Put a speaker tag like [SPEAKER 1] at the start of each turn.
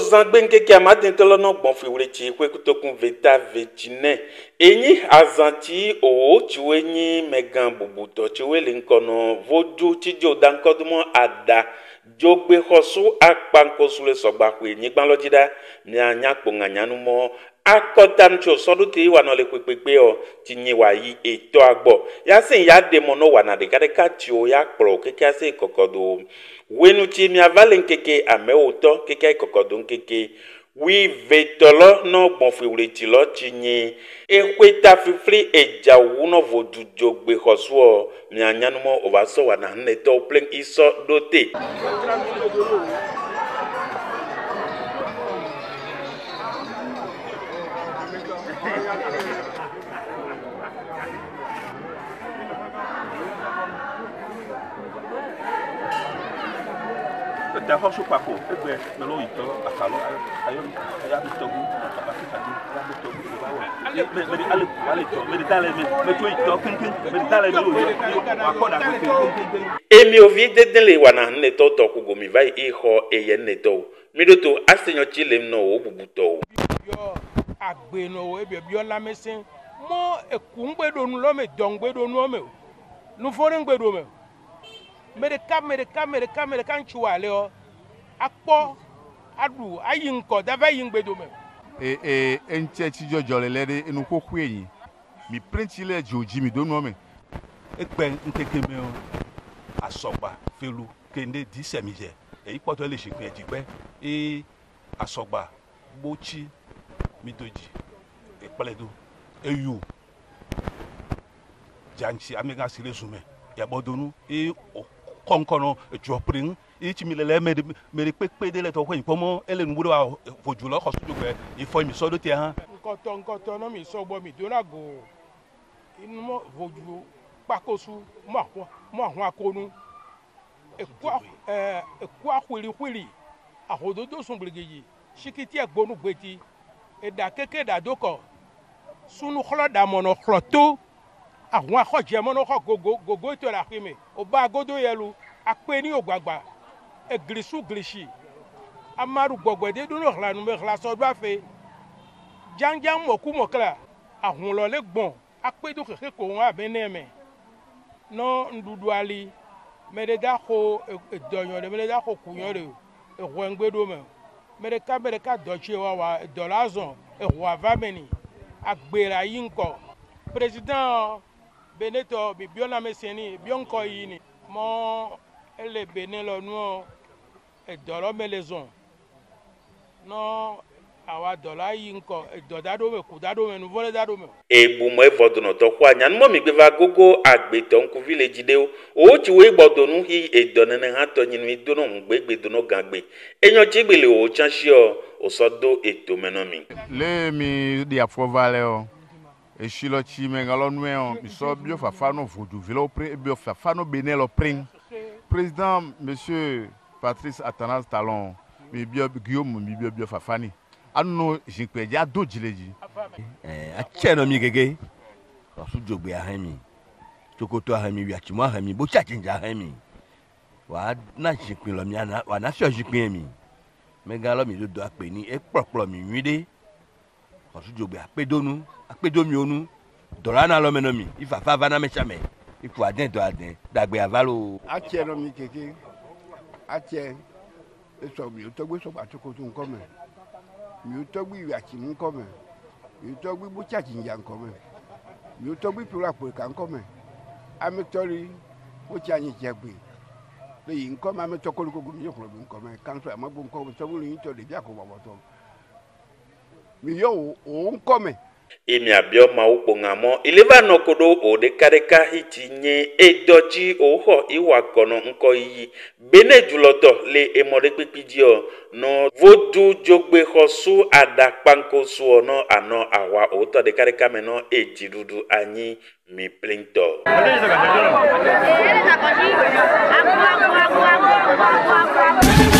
[SPEAKER 1] zangben keke amatin tolo no gbon fi wrechi kwe kutokun veta vetine enyi azanti o chiwenyi megan bubuto chiwele nkono vodu tijo dankodumo ada jogbe hosu akpankosule sogba kwe enyi gbanlojida ni anya kponganyanu mo akotam cho soduti wa no le pepepe o tinyi wa yi eto agbo yasin ya demo no wa na de kadeka ti o ya kpro keke ase kokodo wenu ti mi avalen keke ameoto keke kokodo keke wi vetolo no gbonfewure ti lo tinyi ekweta fifri eja wu no vodu jogbe hoso mi anyanu mo ovaso wa na neto plen iso dote
[SPEAKER 2] da hosu papo egbe melo ito akalo ayo ya bitogu akabaki kadi ya bitogu bawo me dale me to ito kinkin me dale me lo akoda kinkin
[SPEAKER 1] emi ovi dedele wana ne toto ku gomi vai iho eye neto midoto asenyo chilem no obubuto
[SPEAKER 3] yo agbe no ebi la mesin mo ekungbedo nu lo me dongbedo nu o me nu fore ngbedo me America nchuale o akpo adu ayin ko da va yin gbedo me
[SPEAKER 4] enche ti jojo le lede inu koku eyin mi print ile joji mi donu me
[SPEAKER 2] egbe nkeke me o asogba felu kende di semije eyi poto le sepe edigbe asogba bochi midoji epeledo eyu janchi amega sire zume ya bodonu konkono jopring ichi milele mere pepe de le to kwen pomo ele nubudo wa fojulo khosuju pe ifo mi sodo ti han
[SPEAKER 3] nkoto no mi so gbo mi do lago inu mo foju pakosu mo ahun akonu eku akwiri ahododo sun gbegeyi shikiti egbonu gbeti eda keke da doko sunu khloda mono khloto àwọn akọ̀jẹ́ mọ́nà kọ́ gogo ètò ẹ̀rọ àfihàn ọba agodo yẹlu apẹ́ ní ògbàgbà ẹ̀gìrìsù gìrìsì amaru gbọ̀gbẹ̀dẹ́ dúró ìlànà mẹ́kìlá sọ́dún àfẹ́ jáńjá mọ̀kú mọ̀kìlá àwọn lọ́lẹ́ gbọ̀n apẹ́ tó kékeré kò wọ́n àbẹ́ nẹ́ẹ̀mẹ́ náà ndudu ali mẹ́rẹ́dá kó ìdọ̀yàn rẹ̀ mẹ́rẹ́dá kó kùyàn rẹ̀ ẹ̀họ́ ẹ̀ngbẹ́dọ́ mẹ́ mẹ́rẹ́ká dọ̀tí wa dọ̀lázọ̀n ẹ̀họ́ àvámẹ́ni àgbèrè yín kọ́ président Beneto bibiola meseni bionko yini mo ele benelo nu e dolo melezon no awa dola yinko e dodado me kudado me nu vole dado me
[SPEAKER 1] ebu mo evodono to kwa nyan mo mi gbeva gogo agbeto nku village de o ti we gbodonu hi edonene ha to nyinu idono ngbegbe dono gagbe enyo chigbele o chanshio o sodo eto menomi
[SPEAKER 4] le mi di afovale o eshilo chi mengalo nueo biso bio fafano vodu vilo bio fafano benelo pring président monsieur Patrice Athanas Talon mi bio Guillaume mi bio fafani anu jinpeja dojileji
[SPEAKER 5] acheno mi gege osu jogbe ahemi chokoto ahemi wi achimo ahemi bo chachinja ahemi wa na jinpin lo mi ana wa na fi ojinpin mi megalo mi dodo ape ni epropro mi nwide osu jogbe apedonu apedomi onu dorana lo menomi ifa fa vana mechame ifu aden do aden dagbe avalo
[SPEAKER 6] atie no mi keke atie eso mi to gbe so patoko tun ko me mi to gbe iwe achi mu ko me mi to gbe bu chachi nja ko me mi to gbe pura po kan ko me amitori o ti anyi jegbe le yin ko ma mi to ko ko mi yo ko me kan so amagbo ko so bu yin to de bi akobo to mi yo o nko me
[SPEAKER 1] emi abio ma ukpongamo ileva nokodo o de kareka hitinye edochi oho iwa kono nko yi bene juloto le emode pepidio no vodu jogbe hosu ada panko su no ano awa o to de kareka meno ejirudu anyi mi plinto
[SPEAKER 7] Aku